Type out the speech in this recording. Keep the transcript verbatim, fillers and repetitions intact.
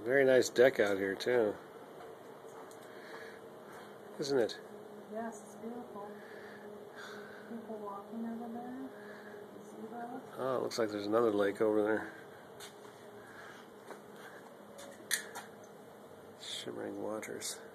Very nice deck out here too, isn't it? Yes, it's beautiful. People walking over there. You see that? Oh, it looks like there's another lake over there. Shimmering waters.